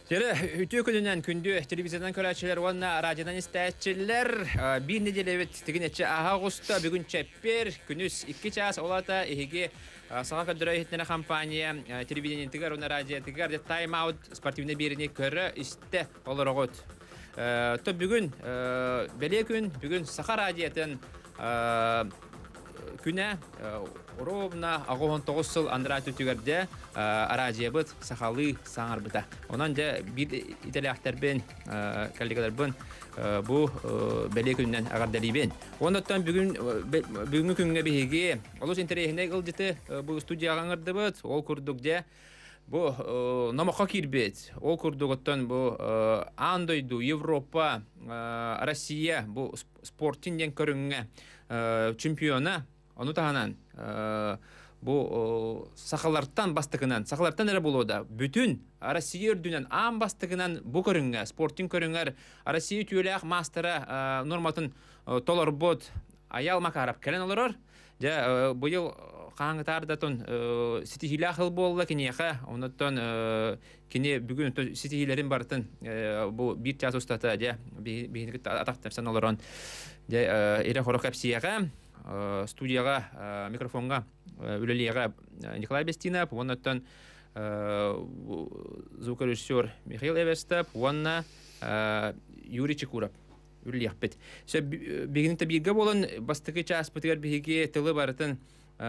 Жері үтө күнінен күнді телевизиядан көрәтшілер, онына радиодан істәтшілер. Bir неделебет тігін әтші аға ғұста бүгін чәппер, күніз 2 час олата ехеге саға көндірі етнері компания, телевидениен тігер, оны радио тігер, тайм-аут спортивны беріне көрі істі олар оғыт. Топ бүгін бәле күн, бүгін сақа радиотын күнә ровно ағуын 9 сыл андыра түтігерде радио бұд сақалы саңар бұта. Онан да бір италияқтарбен, коллегаларбен бұл бәле күнінен ағардалибен. Ондаттан бүгінгі күнге бейге олыс интерейхіне ғылдеті бұл студияға аңырды бұд, ол күрдік де бұл намаққа кербет. Ол күрдіғыттан бұл Андойду, Европа, Россия бұл спорттен көрінге чемпионы onu tahanan bu sakallardan bastıgınan sakallardan nere buluda bütün Россия ördünen am bastıgınan bu körünge sportin körünger Россия tüyelek mastera normatın tolar bot ayal makarap kelen olurur ja bu yıl kanıtardatın sitihilahıl bolla kiniyaka ondan kini bugün sitihilerin bartın bu bir ças ustata ja bir ataktarsan olurun ja ere horok hepsiyaga студияға, микрофонға үлелеға Николай Бестинов, оннан звукорежиссер Михаил Эверстеп, онна Юрий Чекуров үлелеғ бет. Бегінікті бірге болын, бастығы час бұтығар бігеге тылы барытын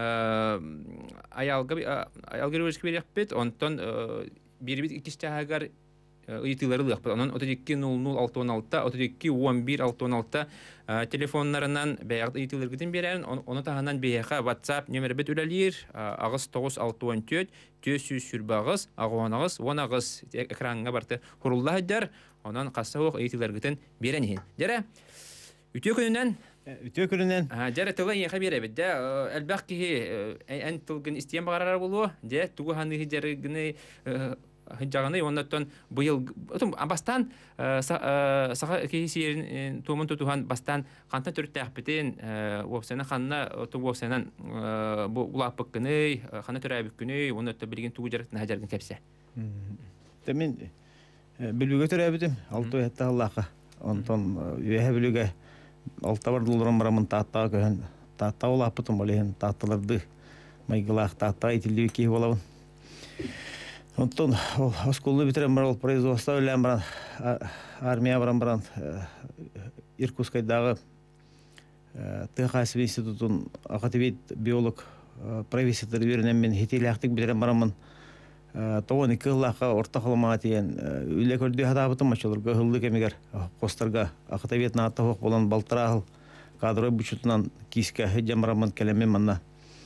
аялғыр өрішкі береғ бет, онтан бір бет икіс чағағар ыйтылары лық. Onun 32-00-616, 32-11-616 telefonlarından beyaz ıytıları gidin berərin. Onu tahandan beyəxə WhatsApp nömeri bet üləliyir. Ağız 9-614, tösüz sürbağız, ağuanağız, onağız ekranına bartı hurullah edər. Ondan qassa oq ıytıları gidin berənihin. Dərə, ütü günündən? Ütü günündən. Dərə tılı yeğə berə bit. Əlbəq ki, ən tılgın istəyən bağırarar bulu. Dərə, tuğu hanı hicərgini Hıncağını ondan bu yıl bastan sağa kesiyerin tuğmun tutuhan bastan kantan törütte akbeten oğsana xanna tuğu oğsanan bu ulapık günü xanna törəbük günü ondan da bilgin tuğu jarıqtına hajargın kepse. Demin bilbüge törəbidim 6 hetta Allah'a ondan üye bilüge 6 var dolarım baramın tahtağa köhen tahtağa ulapıtım olehin tahtalardı maygılaq tahtağa itildi ki olavın. Ondan oskolu bitiren baral производство ölən baran armiya baran Irkutskaydağı Texas institutun akademik biolog professor verenen men hetilaqtik bitiren baramın 12 yıllığa orta kılma diyen üle gördüğü hadabıtın maçılır hıllı kemiger kostarga akademik naata hoq bolan baltırağıl kadroy buçutunan kiske hecamramın kelemen manna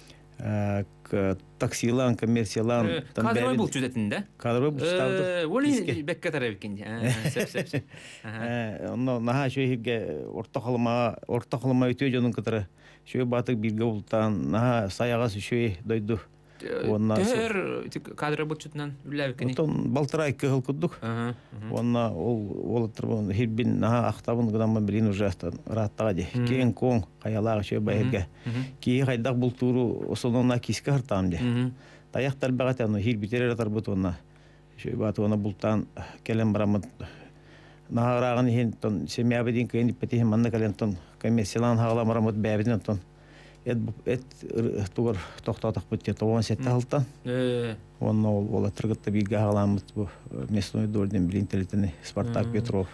taksilan, komersiyalan. Kadroy bul cüzetinde. Kadroy bul cüzetinde. Oli bekka tarafikindi. Sep. Ondan naha şöyle orta kılma ötüyor canın kadar. Şöyle batık bilgi bultan naha sayağası şöyle doydu. Tör kadroy bul cüzetinden üllevikini. Ondan baltıra iki hıl kudduk. Ondan ol oturbun hirbin naha aktabın gıdamın bilin ujastan rahattağa de. Keyin kon kayalar şöyle bayırga. Ki haydak bulturu sonuna kiske hartam de. Tayaktar bağatan hirbiteler atar butona. Şöyle batı ona bultan kelen baramın naha rağın hin ton semiyabedin keyin ipetihin manna kelen ton komersiyalan hağla maramut beyabedin ton. Et tuğur toxtatak bitti. Toğun sette haltan. Onun ola tırgıtta bilgi ağlamız bu mesnoi doğrudan bilintelitini Spartak Petrov.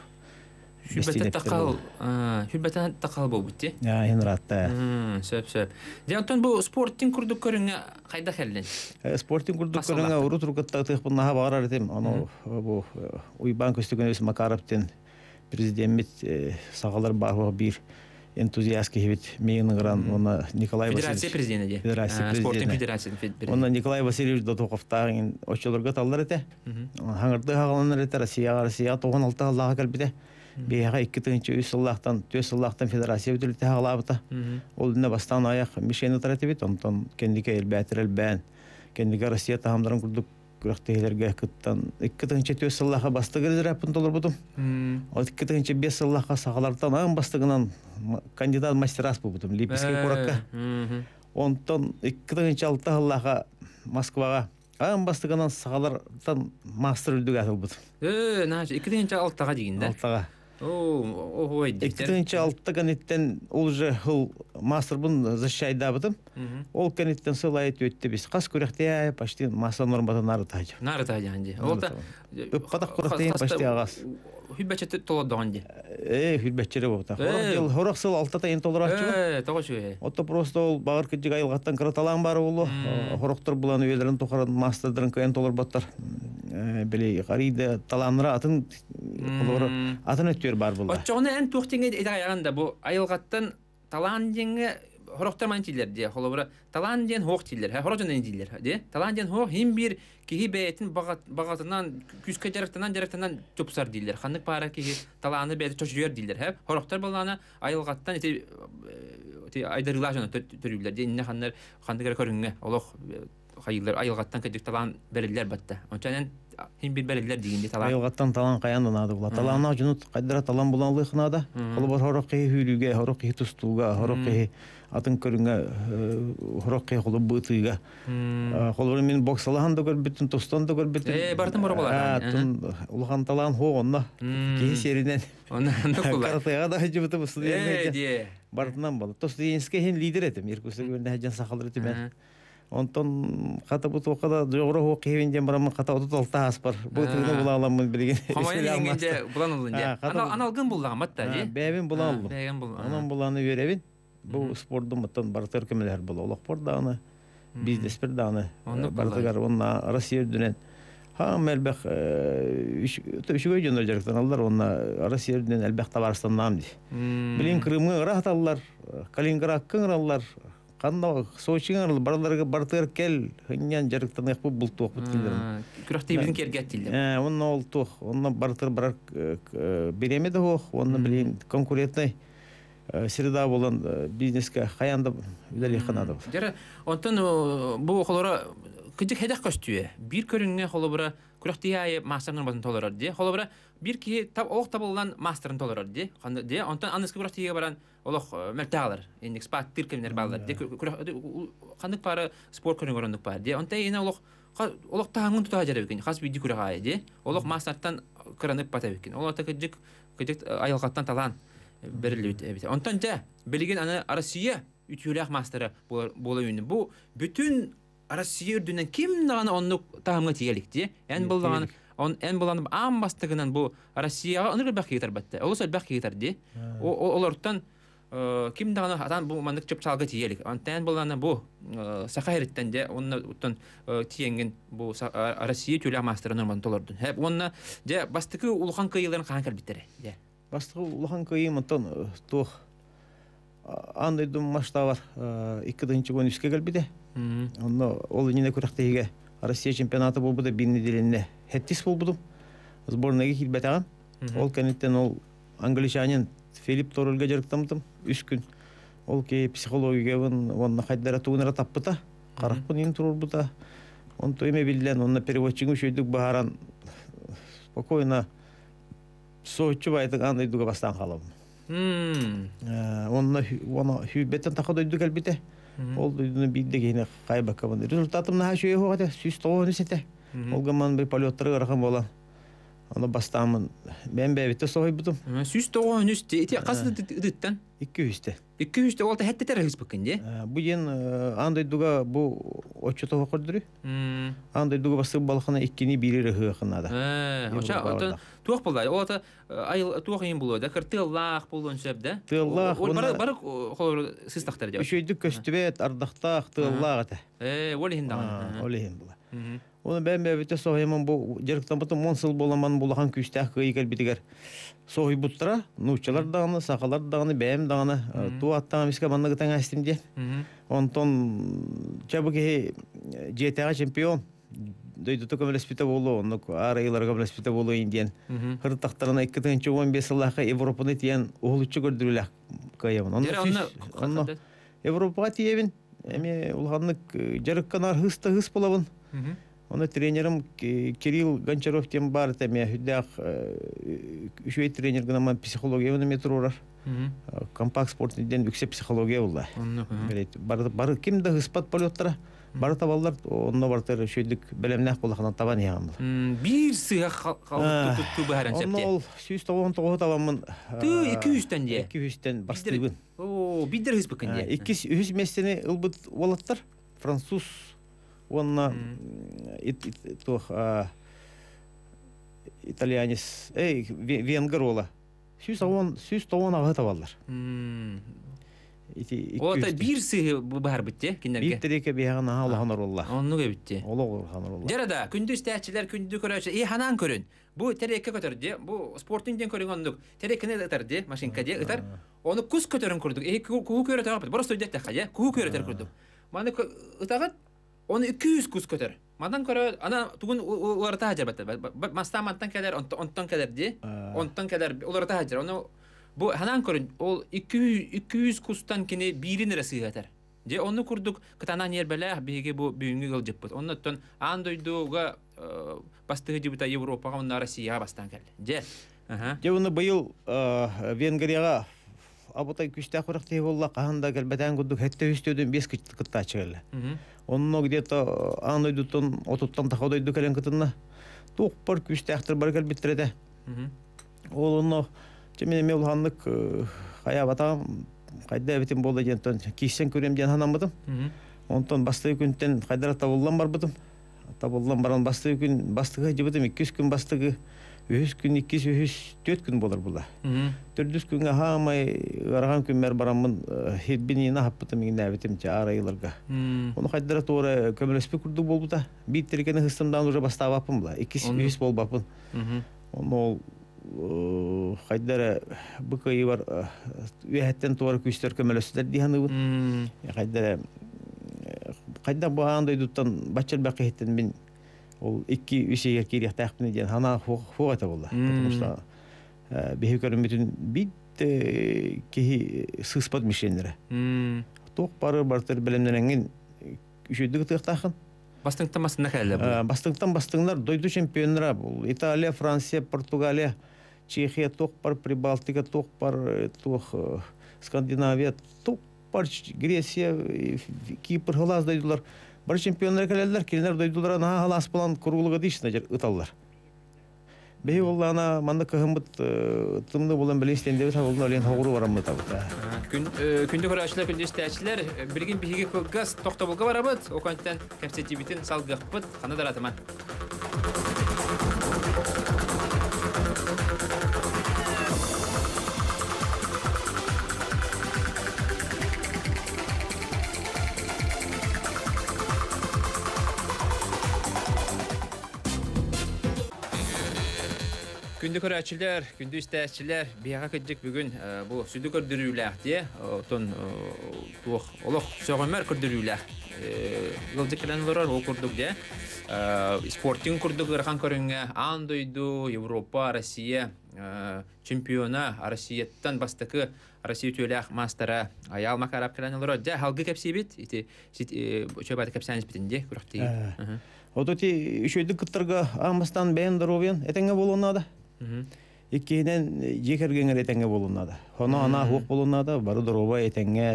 Hürbeten takal bu bitti. Ya hin rahatta. Söp. Diyanton bu sportin kurduk körüne kayda xellin? Sportin kurduk körüne uru turgıtta tıqpın naha bağırar edim. Onu bu uyban köstükünüz Makarap'ten prezident sağalar bağlı bir энтузиаст кебит мейн гран она Николай Васильевич Федерация президенти Федерация спортин федерациясының президенти она Николай Васильевич Дотоковтагын очолорга таллар эте хаңырды хагаланар эте Россия 96 аллага келбите бияга 2-3 сыллактан 4 сыллактан федерация бүтүлүтө хагалабыта ол дине бастан аяк мишени таратыбит онтон кендике элбетер элбен кендике Россия таамдарын курдук күрәктәйләргә кыттан 2-4 сыллага бастыгы рапын толыр бутум. О 2-5 сыллага сагалардан ан бастыгынан кандидат мастерас бутум. Липецкий куракка. Онтон 2-6 сыллага Москвага Ан бастыганан сағалардан мастер үлдіг атылбыд. Нааш 2-6-га дигинде. Алтаға. Ой, диктер. 2-6 канеттен ол же хыл мастер бун защайда бытым. Ол канеттен сылайт өтті біз. Қас көректе почти мастер нормадан ары тайжы. Нары тайжанди. Олта Өппадақ көректен почти ағас. Хүббәчәте толоддоганди. Хүлбәтчері болта. Хорық сыл алтата ен толыр атчы. Тоғышы. Отто просто ол бағыр кіджік айылғаттан кыраталан бары олу. Хорықтыр бұланы өйлерін тоқаран мастердырын көйен толыр баттар. Білей, қариды таланыра атын өттер бар бұлда. Отчоғыны ән туқтенге еті аяғанда бұл айылғаттан талан денге хорықтарман тилер де. Талан ден хоқ тилер. Хорықтан тилер. Талан ден хоқ хим бір кихи бәйтін бағатынан, күске жарықтанан төпсар дилер. Қандық пара кихи таланы бәйті чөшүйер дилер. Хорықтар боланы айылғаттан айдарыла жана төрүлер. Инне қандық көріңе олық қайылар айылғаттан кәдік талан бәрілер бәтті. Ончанен хим бір бәрілер дегенде талан. Айылғаттан талан қаяндан ады бұла. Таланна жүнут қайдыра талан бұлан лыйқынада. Қолы бар хорық кей хүйліге, хорық кей тұстуға, хорық кей атын көріңе, хорық кей қолы бұтыға. Қолы бар мен боксалаған да көрбіттін, тұстан да көрбіттін. Бартын бұры болар. Улған талан хоғынна. Кей серінен. Каратайға да жүбіті бұсты. Бартынан болды. Тұсты еніске хен лидер етім. Еркусығы өріне әжен сақалыр етім. Онтон қата бұты оқада жоғыры оқиғывенден барамын қата ұтыт алта аспар. Бұтығыны бұла аламын білген. Қамайын еңгенде бұлан ұлын. Аналғын бұлған матта. Бәбін бұлан ұлын. Анан бұланы веребін. Бұл спорды мұттан бартығыр көмелер бұл. Олық бор дағыны, бизнес бір дағыны. Бартығар онына Россия үрдінен. Хам әлбәқ үшігі жөнер жарықтан алдар. Онына Россия үрдінен әлбәқ табарыстан намды. Білін Крымға ғырақ алар, Калининградқа алар. Қанда Сочиңар барларға бартыр кел хыннан жарықтан яқпы бұл тоқ бүткендерін. Күрәқті бірін керге әттілдер. Онна ол тоқ. Онна бартыр барар беремеді оқ. Онна білейін конкурентный среда болан бизнеске қаянды үләлі қанады. Жәрі, онтан бұл қолыра күдік хедақ көстуе. Bir көріңе қолыбыра күрәқті айы мастерның басын толырар де. Қолыбыра bir ки олық табылған мастерын толырар де. Онтан анысқы күрәқті баран олық мәлтағалар. Ендік спат тіркемнер балар. Қандық пары спорт көрің орындық бар. Онтан ені олық тағыңын тұтаға жары бекен. Қас бүйді күрәқ айы. Олық мастарттан кыранып бата бекен. Олықта күдік айылғаттан талан берілі өте. Онтан жа, білген аны Россия үтіуләқ мастары болы үйінді. Бұл бүтін Россия үрдінен кім нағаны онны тағымға тегелікті. Ән болғаны ам бастығынан бұл Россияға оныр бәқ кетер бәтті. Олыс өл бәқ кетер де. Оларттан ким дагана атан бу мандык чөпчалга тиелик. Антен болганы бу саха хереттен де онны уттан тиенген бу Россия түлә мастерын норман толордун. Хеп онны же бастыкы улхан кыйларын кан биттер. Же. Бастыкы улхан кыйым онтон тох андай дум масштабар 2-нчы гонүскө келбиде. Онны ол ине көрөктөгө Россия чемпионаты болбуду бир неделене. Хеттис болбуду. Сборныйга килбетаган. Ол кенеттен ол англичанин Филипп Торулга жарыктамдым 3 күн. Ол ке психологиягын онна хайдара тугунара таппыта. Каракпын ин турурбута. Он тойме билден, онна переводчиң үшөйдүк бааран спокойно соочу байтык андай дуга бастан калам. Онна хүбеттен такадойдук албите. Ол дүйдүнү билдегене кайбакабын. Результатым наха шөйө хогате 190 сете. Ол гаман бир полеттер гарган болан. Оны бастамын. Мен бәбетте сой бутум. 190 те касы дыттан 200. 200 олта хәттер хис бакынде. Бу ен андай дуга бу очото хокордуру. Андай дуга басып балхана 2-ни бирире хыкынада. Ошо туак булды. Олта айыл туак ен булды. Кыртыллах булган сөбдө. Тыллах. Бар холор систактар деп. Үшөйдүк көстүбет ардактак тыллах ата. Олин да. Олин була. Оны бәбетте сойман бу жарыктан бутум монсыл боламан булган күчтәк кыйгел битигер. Сой буттара, нучалар даганы, сакалар даганы, бәм даганы, туаттан миска манны гытан астимде. Онтон чабыки жетага чемпион. Дойду током респита болу, онны арайларга респита болу индиен. Хыртактарына 2-15 жылга Европаны тиен угулчу көрдүрүләк кайымын. Онны Европага тиебин. Эми улганны жарыкканар хыс болабын. Оны тренерым Кирилл Гончаров тем бар теме хүдәк үшөй тренер гынаман психология метрурар. Компакт спортден үксе психология булды. Бары кимде хыспат полеттара. Бары табаллар, онна бартыр шөйдік білемнәк болақынан табан яғамыл. Bir сыға қалып тұтты бұхаран сәпте. Онна ол 199 табанмын. 200-тен де? 200-тен бастығын. Бидер хыз бұқын де? 200 местені ұлбыт олаттар. Француз, онна итальянец, венгер ола. 190 ағы табаллар. Ота bir сыға бұхар бітте? Bir тереке бейған аға олағанар олла. Оннуға бітте? Олағанар олла. Жарада, күнді істәтчілер, күнді көрәші, ханан көрін. Бұ тереке көтерді, бұ спортинден көрін ондық. Терекені ұтарды, машинкаде ұтар. Оны күз көтерін көрдік. Күху көрет ағапыды. Бұрыс өйдетті қаде, күху көретер көрдік. Маны ұтағыд, оны 200 күз көтер. Мадан көрі, ана тұғын оларыта хажар бәтті. Мастаматтан кәдер, онтан кәдер де. Онтан кәдер, оларыта хажар. Бу ханан көрін, ол 200 кустан кені бірін рәсі ғатар. Же оны күрдік, кытанан ербәләқ бейге бұ бүйінгі ғыл жып бұд. Оны өттен андойдуға бастығы жібіта Европаға, оны Россияға бастан кәлі. Же? Же оны бұйыл Венгрияға абытай күшті ақырықтығы болла қағанда кәлбәтән күрдік әтті үстеуден 5 күтті ачығылы. Оны где-то андойдуттан, отуттан тақадойды кәлен күтінна тоқпар күшті ақтыр бар кәлбеттіреді. Ол оны Мен мелханлык кая батам кайда битим болду жентон кисен көрөм ден ханамбыдым. Онтон басты күнтен кайдара табылган барбыдым. Табылган баран басты күн бастыга жибыдым 200 күн бастыгы 3 күн 2-4 күн болор була. 4 күнгө хамай арган күнмер барамын хедбинина хаппытым ине битим арайларга. Оны кайдара тоора көмөлөспө күрдүк болбута. Биттерген хыстымдан уже бастабаппын була. 200 болбаппын. Оны Хайдара быкайы бар үәттен туар күстер көмөлөстер диханыбын. Хайда бұғандай дуттан бачар бақы еттен мен ол 2-3 керек тәқпіне ден хана хуғата болды. Потому что бейі көрім бүтін бит кейі сыспад мишенлері. Тоқ бары бартыр білімдеренген үшөйдігі тұқтақын. Бастыңтан бастыңна кәлі бұл? Бастыңтан бастыңлар дойду чемпионлар. Италия, Франция, Португалия, Чехия тоқ бар, Прибалтика тоқ бар, Скандинавия тоқ бар, Греция, Кипр халас дойдулар. Бар чемпионлар кәлелер, келінер дойдулар, анаға халас болан күрғылығы дейшіне жер ұталылар. Бей ол ана манда кығымбыт тымды болан білестен деп олын олен тоғыру барамды табыт. Күнді көрәшілер, күнді істәшілер, бірген бейге көлгіз тоқта болға барабыд, оқантен кәпсетебетін салғықпыд, қанадар атыма. Күнді көрәтшілер, күнді істәшілер, бияға көддік бүгін бұл сүді көрдіріләқ де, олық соғымар көрдіріләқ. Ғылдық кәлән олар ол көрдік де. Спортин көрдік ғырқан көрінге Андойду, Европа, Россия чемпиона, Россияттан бастықы Россия төләқ мастера аял мақарап кәлән олар. Де, халғы кәпсей бет, чөбаты кәпсәніс бітінде көріқтегі. Оты үшөйді күттіргі аңбастан бәйін дұровен әтіңе болуынады. Иккенен жекергеңер әтеңе болуынады. Оны ана хуқ болуынады, бары дұрова әтеңе,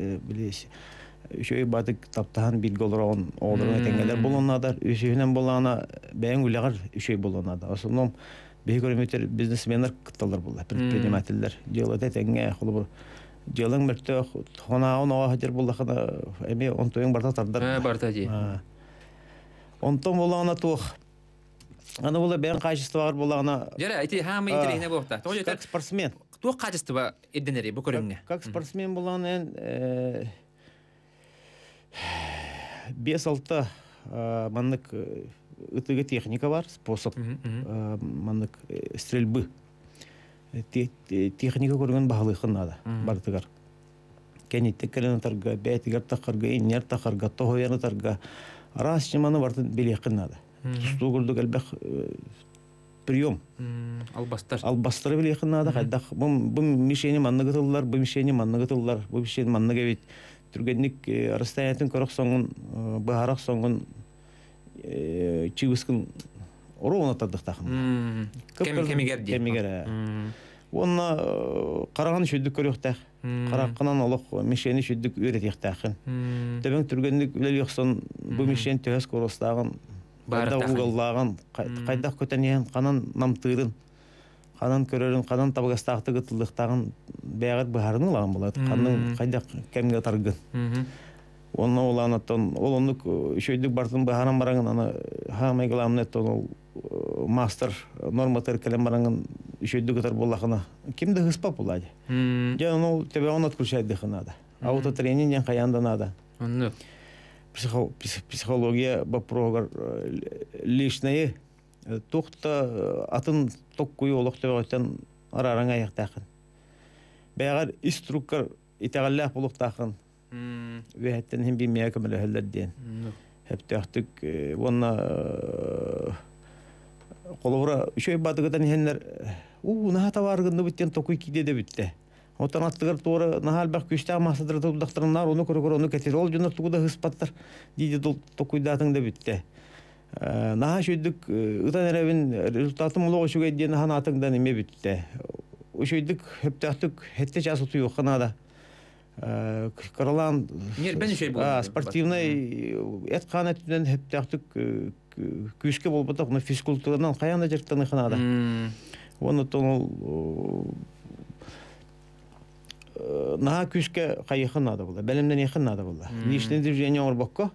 үшөй баты таптаған білгі олырауын оғырын әтеңелер болуынады. Үшөйінен болуына бәйін үліғар үшөй болуынады. Осыным бей көріметер бизнесменер күтталар болды, предпринимателер. Жолат әтеңе, қолы бұр. Жолың мөрті, қонағын оға хатер болдақына әме онтойың барта тардар. Барта де. Онтон болуына туық. Аны бола бәйін қайшыстывағыр болуына... Жара, әйті хамы интерегіне болуқта. Как спортсмен. Туық қайшыстыва едденері бұл көріңе? Как спортсмен болуына 5-6 маннык ытыгы техника бар, способ маннык стрельбы. Техника көрген бағылықын ады, бартығар. Кәнеттік кәлін тарға, бәйтігер тақырға, инер тақырға, тоғыверні тарға. Арас жеманы бартын белеқін ады. Тұсту көрдік әлбәқ прием. Албастары белеқін ады. Бұл мишені манны ғытылылар, бұл мишені манны ғытылылар, бұл мишені манны ғевет. Түргенлік арыстайатын көрік соңын, бұғарақ соңын чигіскін ұру оны тадық тақын. Кәмігер де. Кәмігер. Онна қараған шөйдік көріқтәқ. Қараққынан олық мешені шөйдік өретектәқін. Төбен түргенлік үлел еқсон бұл мешен төәс көрістағын, қайдақ ұғыллағын, қайдақ көтәнеген қанан намтырын, қанан көрерін, қанан табығастақты ғытылдықтағын бәғат бұхарын ұлаған болады. Қанын қайдақ кәмге тарғын. Онна оланаттан, ол онлық шөйдік бартын бұхаран бараңын, ана хамай ғыламнеттен ол мастер норматыр кәлем бараңын шөйдік ұтар болақына. Кемді ғыспап болады? Жан ол тебе он отключайды қынады. Аутотренинген қаянданады. Психология бапроғар лишнайы тоқта атын тоқ көй олық тебе өттен арарың аяқтақын. Бәғар инструктор итағаллақ болуқтақын. Вәйттен хем беймея көмілі хөлдерден. Хәптәқтік онна қолуыра үшөй батығыдан хенлер наға таварғынды бүттен тоқуй кейде де бүтті. Отан аттығыр туыры нағал бәқ күштәғ мақсадыр тұлдақтырынар, оны көрі оны кәтер. Ол жонар тұғыда ғыспаттар дейді тоқуйдатың да бүтті. Наға шөйдік ұтан әрәбін результатым ұлы өшуге дейін хан атыңдан еме бүтті. Өшөйдік хөптәқтік хетте часы тұйы қынада. Қаралан спортивный әтқан әттінен хөптәқтік күшке болбатық, физкультурадан қаяна жерттіні қынада. Оны тұныл наға күшке қайықын ады болды, бәлімден еқін ады болды. Лишный движение ор баққа,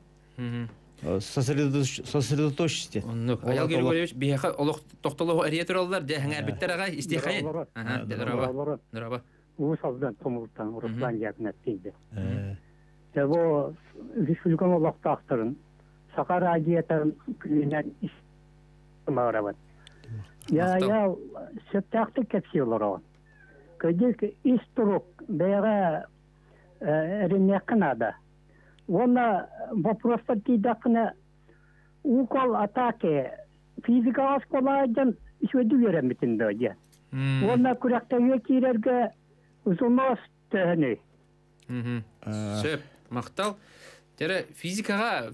сосредоточности. Аял Григорьевич, бейеқа олық тоқтылығы әрие тұралылар, дәхің әрбіттер аға істейқайын? Дұраба. Уысалдан тұмылттан, Руслан жәкін әттейді. Бұл республикан олақты ақтырын, Сақар агиятарын күнінен істім ағырабад. Я сөптәқті кәпсі олар оған. Көдек истұрық бәйға әрінеқін ада. Оны вопростар дейдақына укол атаке физика асколайдан сөйді вереметін дөйде. Оны күрәқтәге кейлерге ұзынос тәні. Сөп, мақтал. Тәрі физика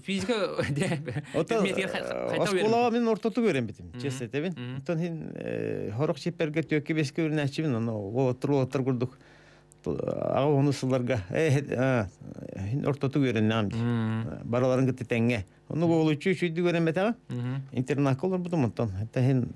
Осколаға мен ортоты көрем бітім, чест етебін. Оттан хен хорық шепперге төке беске өрін әчімін, олаттыр күрдік. Аға оны сыларға, хен ортоты көрен намды. Бараларын күтті тәңге. Оны ол үші көрен бәті аға. Интернақ олар бұдым, оттан. Хен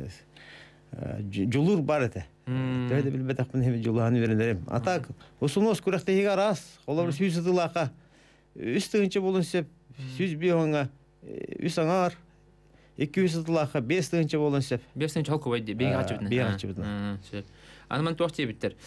жулур бар әті. Тәуәді білбәт ақпын хем жулуғаны верендерем. Атақ, осынос күрәқті хеға рас, олар сүйісі дылақа. Үстігінші болын сеп, сүз бейонға, үс аңар, 200 дылақа, 5-тігінші болын сеп. 5-тігінші халқы байды, бейгі ачы бітін. Аныман туақ дейбіттер.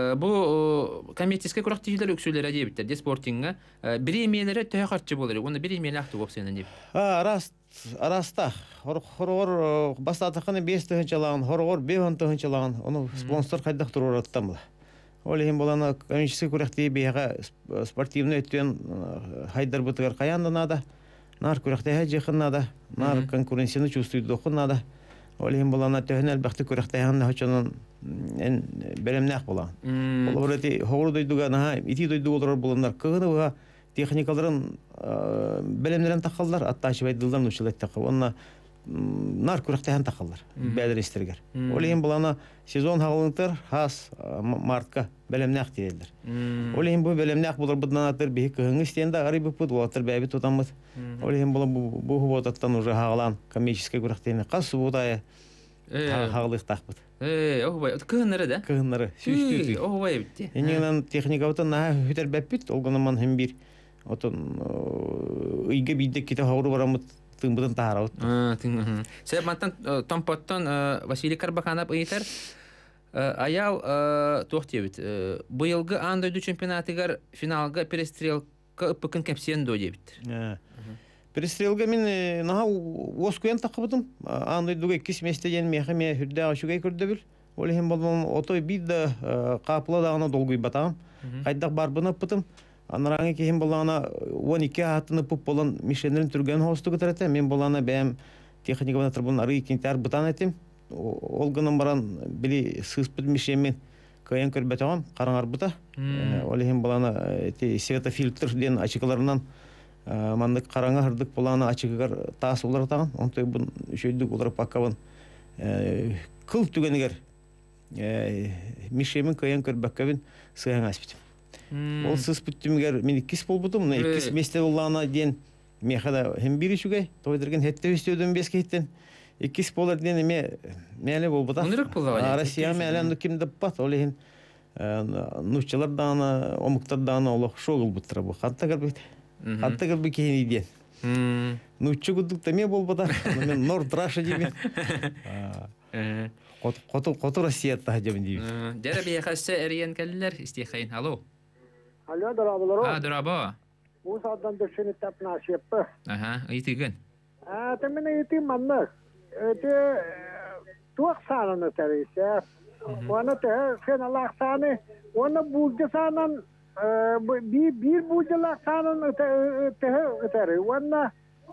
Бұл коммерческе күрақ дейілер өксөлер әдейбіттер, де спортинға. Бір емейлері төе қарчы болыр, оны бір емейлі ақты оқсайынан дейбі. Араста, хорғыр бастатықыны 5-тігінші лағын, хорғыр 5-тігінші лағын, оны спонсор қайдақ тұру ұраттан бұла. Ол ең боланы коммерческий күрәқтей бейға спортивный өттен хайдар бұтығар қаянданады, нар күрәқтей әжеқынады, нар конкуренцияны чувствуйды оқынады. Ол ең боланы төхін әлбәқті күрәқтей әңді хочанын бәлемнәқ болан. Ол ұрәті хоғыр дойдуға, ити дойду олар боландар. Қығыны бұға техникаларын бәлемдерін тақалдар, атта ашыбайдылдан ұшылайды тақы. Онына нар күрәқтәһән тақалар, бәдір істергер. Ол ең боланы сезон хағылыңтыр, хас мартқа бәлемнәқ дейділер. Ол ең бұл бәлемнәқ болар бұдынан атыр, бейі күйіңі істейінді ағыры бұп бұд, олатыр бәйбі тұтамыз. Ол ең болы бұл бұдаттан уже хағылан коммерческий күрәқтәйіне қасы бұдайы хағылық тақпыд. Күйінлері да? Күйінлері, сүйісті өтір. Оғыбай бітті. Енеңнен техника бұтын наға хүтер бәппіт, олғаныман хем бір. Отын үйге бейдек кете хауыры барамыд. Тыңбыдың тағара ұтты. Сәб мантан томпоттон Василий Карбаханап ұйытар аял тоқтебіт. Бұйылғы андойду чемпионатығар финалға перестрелка үппікін кәпсиен дөй дебіт. Перестрелка мен наға оскуен тақыбыдым. Андойдуға 2 местеден меқеме хүрді ашуғай көрді біл. Ол ең болуын отой бейді қапыла дағына долгуй батағым. Қайдақ барбыны ұппытым. Анараңы кейім болана 12 атын ұпып болан мишенерін түрген хостығы тұраты. Мен болана бәйім техникавана тұрбын ары екентер бұтан әтім. Ол ғынан баран білі сығыспыд мишенмен көйен көрбәт оғам, қараңар бұта. Ол ең болана светофильтр ден ачықаларынан мандық қараңа хырдық болана ачықығар таас олар тағын. Онтой бұн үшөйдік олар паққабын қыл түгенігер мишемин кыян көрбәккәбин сыяң аспит. Ол сыз бүттүмгәр мен иккис болбудум, иккис месте уллана ден мехада hem biri şugay toydırgın hette üstüdüm beskeytten ikis bolar dene mele bolbada Россия мелен кимде пат олен нуччалар дана омуктар дана олох шогул буттыра бу хаттагар бит кейин иден нуччу гудукта ме болбада мен нор траша диме кото Россия та дебин диби дера бия хасса эриен келлер истихайн алло драба Bu saatten düşünü tapnas yapı. Aha, iyi gün. Temene iti mannak. Tuak sana terisi. Ona te sen Allah sana. Ona bulca sana bir bulca sana te ona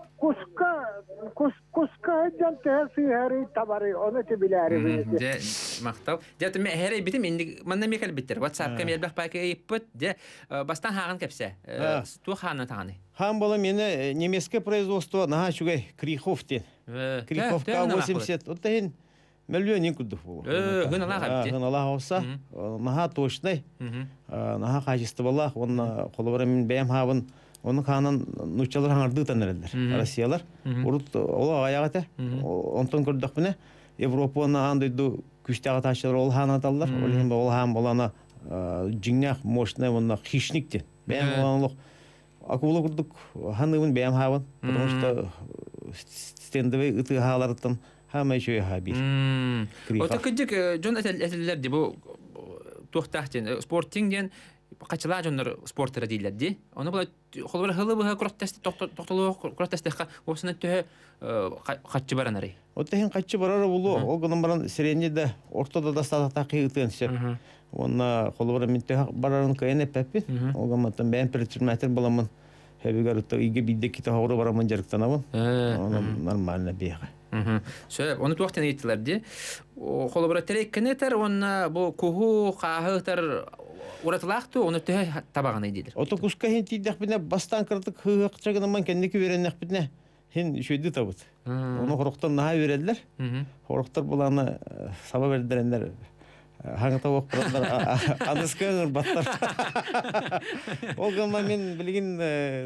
kuska jante sihari tabari ona te bilari. De maktab. De te heri bitim indi manna mikal bitter. WhatsApp kamel bak paki iput de bastan hagan kapsa. Tu хана таны. Хам было мене немецкое производство на чугай Криховте. Криховка 80. Вот тен миллион кудов. Гыналага болса, наха точный. Наха качестволах, он колобармен бәм хабын, onun kanın nuşçalar hangırdığı tanırlar. Rusiyalar. Urut ola ayağıta. Ondan gördük bine. Avrupa'nın andıydı güçtəği taşlar ol hanatallar. Ol ham bolana jingnak moşna onun хищникти. Бәм оланлык. Акула күрдүк. Ханыбын бәм хабын. Потому что стендовый ыты халардан хама шөй хаби. Ота кыдык жон этелер ди бу тохтахтен спорттиңден качылар жоннор спорттер дейлерди. Оны була холбар хылыбы кураттасты токтолуу кураттастыга осуна тө каччы баранары. Оттен каччы барары болу. Ол гынан баран сиренде ортода да сатакы ытын сеп. Онна холбар минте барарын кайны пеппи. Ол гаматтан бәм перчмәтер буламын. Хәбигәртә иге бидде ките хавры барамын жарыктанабын. Оны нормально бега. Сөп, оны туактан әйттеләрди. Холбар тереккенетер, онна бу куху кахытыр уратылақты, оны түйе табағаны дейдер. Ото куска хен тейдек біне бастан кырдық хыгақчағынаман кәндекі вереннек біне хен шөйді табыд. Оны құрықтар наға верелдер. Құрықтар бұланы саба вердерендер. Хаңыта оқ бұрандар адыскаңыр баттар. Ол ғалма мен білген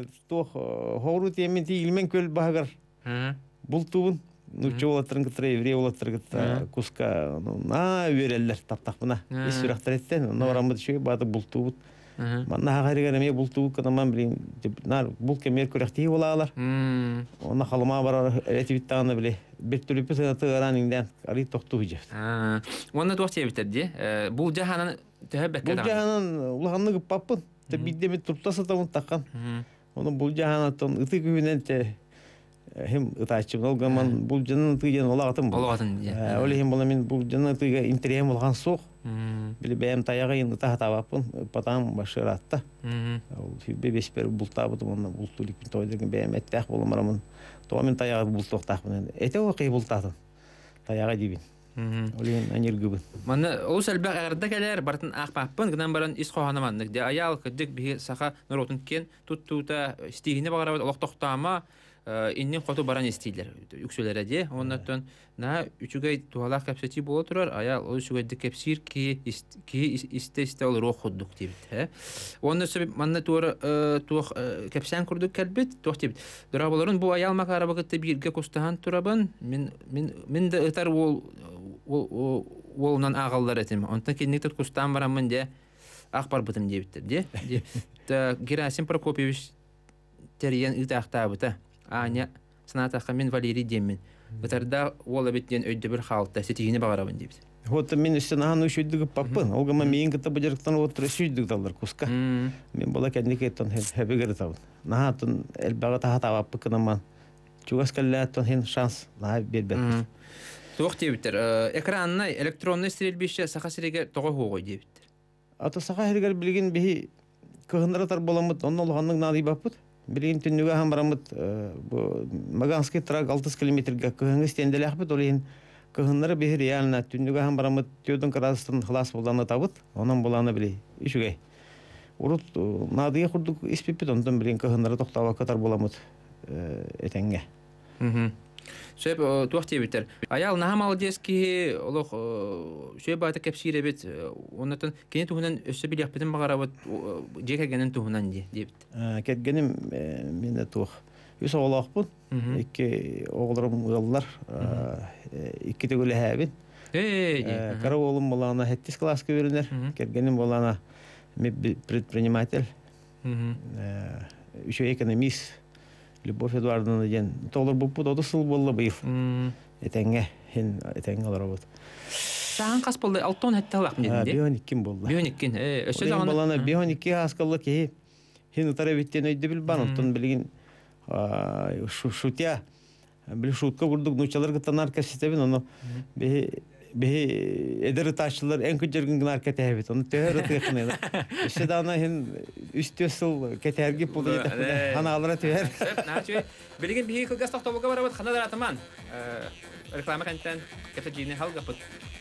хоғыру тиемен тейілмен көл бағығар. Бұл туын. Нуччу олаттырын кытыры, еврей олаттыры кытыры куска на вереллер таптақ бұна. Ес сүрақтар еттен, оны орамыды шөй бады бұлтуғыт. Манна хағарыған әме бұлтуғыт қанаман білейін. Бұл кемер көректей ола алар. Оны қалыма барар әрәтібіттағаны біле. Бір түріпі сығаты ғараныңден арый тоқтуғы жефт. Оны тоқты ебіттерді. Бұл жағанын төхі бәккет Бұл жағанын ұлғанны ғыппаппын. Биддеме тұрпта сатамын таққан. Оны бұл жағанаттан ұты күйінен hem ытачым олгаман бул жанын тыйын олагатын бул. Олехим бола мен бул жанын тыйга интерем болган сок. Биле бәм таягын тахтабапын, потом башыратта. Ол бебеспер бул табыт монна бул тулик тойдырган бәм эттәк боламарамын. Томен таягы бул токтакмын. Эте окый бул татын. Таяга дибин. Олен анергыбын. Мана ол сәлбәк агырда келер бартын акпаппын, гынан баран ис коханамандык. Де аял кыдык би саха норотун кен туттута стигине багарабы олоктоктама иннен коту баран истейлер. Үксөлөрө де. Оннан на үчүгөй туалак капсети боло турар. Аял ол үчүгөйдү кепсир ки исте ол рохудук дебит. Оннан себеп манна тур тух кепсен курдук келбит, тух дебит. Дурабаларын бу аял макарабыкты бирге кустахан турабын. Мен да ытар олнан агаллар этим. Онтан кеннектер кустан барамын де акбар бытым дебиттер де. Герасим Прокопьевич терен ытактабыта. Аня санатаха мен Валерий Демин. Бытарда ол беттен өйдө бир халта сетигине багарабын дебит. Вот мен үстен үшүдүгү паппын. Олгама мен кыта бажырыктан отур үшүдүг далар куска. Мен бола кендикеттен хебегер табын. Нахатын элбага тахатабаппы кынаман. Чугаскаллаттан хен шанс на бербет. Туох дебиттер. Экранна электронный стрельбище саха сиреге того хогой дебиттер. Ата саха хергер билген бихи кыгындаратар боламыт. Онун олганның нади баппыт. Билин түнүгө хам барамыт Маганский трак 6 километрге кыгыңы стенделе ахпыт. Олин кыгыннары бихи реально түнүгө хам барамыт. Түйдөн кырастын хылас боланы табыт. Онун боланы били. Ишугай. Урут надыга курдук испипит. Онтон билин кыгыннары токтаба катар боламыт этенге. Сөп туахти битер. Аял наха молодец ки олох сөп бата кепсире бит. Оннан кене туһунан өссө билек битен багара вот жекегенен туһунан дип. Кетгеним менде тух. Үс оглакпын. Икки огларым ыллар. Икки төгөле хәбит. Кара олым болана 7 класска берилер. Кетгеним болана предприниматель. Еще экономист. Любовь Эдуардовна ден. Толор буппут оты сыл болла быйыл. Этеңе работ. Саан кас болду алтон хетталак дединде. Биониккин болду. Биониккин. Өсө дагы болана бионикки хаскалла ки. Хин утара биттен өйдө билбан. Оттон билген шутя. Бил шутка курдук нучалар гытанар кеситебин. Оно бе эдер ташлар en küçergin narkete hebit. Onu töhör tıkınıydı. İşte dana hin üstü sıl ketergi pulu yedi. Hana alara töhör. Naçı bilgin bir kılgas toxtalığa var evet xana darataman. Reklama kanten ketecini hal kaput.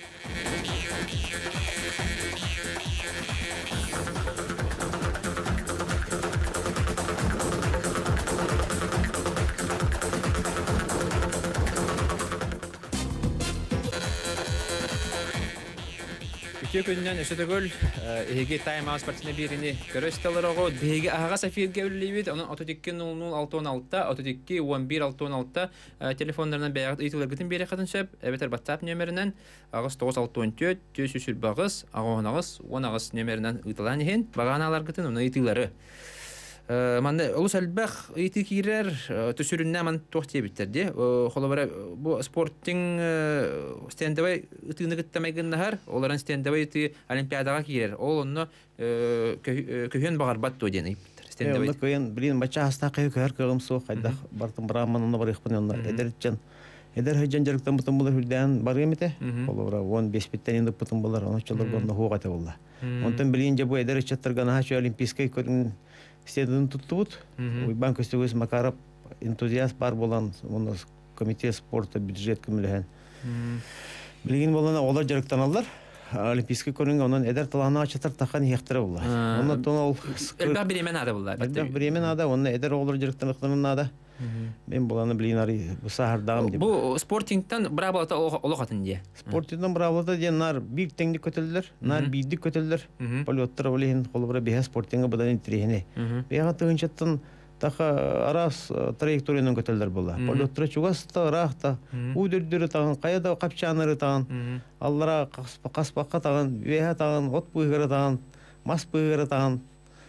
Күннән өсөтөгөл эге тайм-аут спортсмен биrini көрөстөлөрөгө беге ага сафирге үллебит. Аны 32-00-616, 32-11-616 телефондарынан бәягыт ыйтылар битен бере катынчап, эбетер WhatsApp номеринен агыс 964 төсүсүл багыс, агынагыс 10 номеринен ыйтылан ehen. Баганалар гытын уны ыйтылары. Манны улус албах ити кирер төсүрүннән ман тохтие биттерди. Холобара бу спорттың стендовый ытыны гыттамайгын нахар, оларан стендовый ити олимпиадага кирер. Ол онно көһөн багар батту дени. Стендовый көһөн билин бача хаста көһөр кылым суу кайда бартын браманны бар ихпен онно эдерчен. Эдер хәҗән жарыктан бутын булар хүрдән бар эмите. Холобара 15 биттен инде бутын булар, аны чалар горны хугата булла. Онтан билин же бу эдер чаттырган ха олимпийский көрүн стедин туттубут. Уйбан көстөгөс Макаров энтузиаст бар болан, оны комитет спорта бюджет көмөлгөн. Билген болана олар жарыктан алдар. Олимпийский көрүнгө онун эдер талана ачатар такан хектер булла. Онун ол элбак биремен ада булла. Элбак биремен ада, онун эдер олар жарыктан ада. Мен боланы билин ари бу сахардагым деп. Бу спортингтан брабалата олохатын ди. Спортингтан брабалата ди нар бир теңди көтөлдөр, нар бирди көтөлдөр. Полеттер билин колбара бе спортинга будан интерехне. Бега тыгынчаттан таха арас траекторияны көтөлдөр булла. Полеттер чугаста рахта, удүрдүрү тагын каяда капчаныры тагын, аллара каспакка тагын, бега тагын, от буйгара тагын, мас буйгара тагын.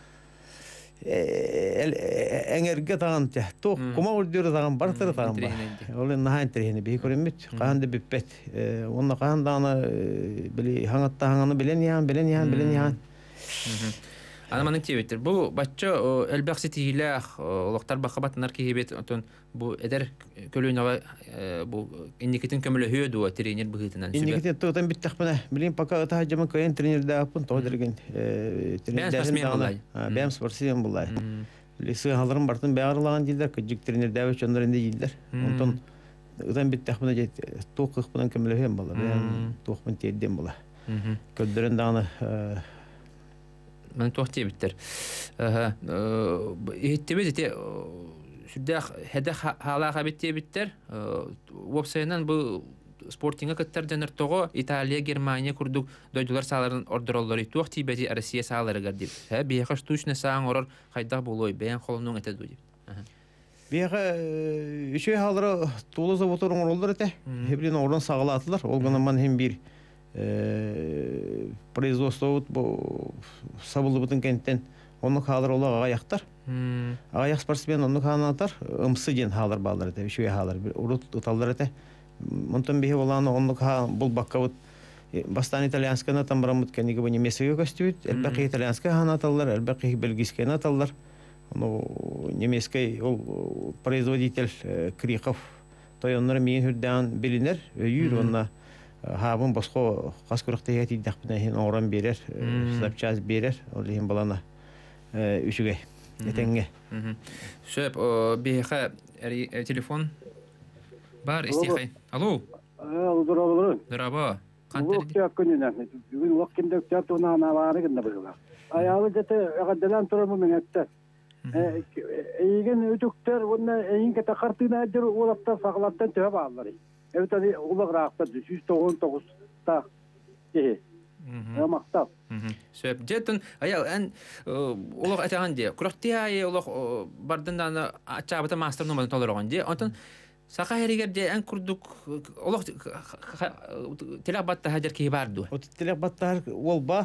Эңерге таган те ток кома үрдүрө таган бартыр таган бар. Ол наһан трехне бей көрөмөт. Канды биппет. Онна канданы били хаңатта хаңаны билен ян. Аны маның тебеттер. Бу бачча элбак ситилах локтар бакабатнар кибет отон бу эдер көлөнөгө бу индикетин көмөлө хөдө тренер быгытынан. Индикетин тотан биттакпына. Билин пока та жаман көен тренерде апын тодерген. Бем спортсмен булай. Лисы халырым бартын баарлаган дилдер, көжүк тренерде өчөндөр инде дилдер. Онтон тотан биттакпына жет токук менен көмөлө хем була. Мен токун тедден була. Көдөрөн даны Мен тохти биттер. Иттебет ите сүддах хеде халага биттер. Вебсайттан бу спортинга каттардан ортого Италия, Германия курдук дойдулар саларын ордороллары тохти бети Россия салары гардип. Бияка штучна саң орор кайда болой бен холунун эте дуй. Бияка үчөй халары тулы заводтор оролдор эте. Хебрин орон сагалатылар. Ол гана ман хем бир производство бу сабылы бутун кенттен onu kalır ola ayaktar. Ayak sportsmen onu kanatar. Imsı gen halar bağlar da şu halar bir urut tutallar da. Montan bir olanı onu bul bakkavut. Bastan İtalyanskana tam bramut kenigi bu nemesiye göstürt. Elbaki İtalyanska hanatallar, elbaki belgiske hanatallar. Onu nemeskay ol производитель Криков. То онları мен hürden bilinir. Yür onunla Habın başqa qasqırıqda yeti daqbına hin oran berer, zapçaz berer, olihim balana üçüge, etenge. Söp, biha telefon bar istixay. Alo. Duraba. Вокти аккунина. Бүгүн вакытында өктөп тона навары гында быгыла. Аягы жете агаддан турму менетте. Эйген өтөктөр онна эйин кете картына жер улапта саклаттан төп аллары. Эвтади улагракта 199 мактап. Сөп жеттен аял эн улог атаган де. Курактия улог бардынан ачабыта мастер номер толоргон де. Онтон сака херигер де эн курдук улог телебатта хажар ки барду. Вот телебаттар ол бар.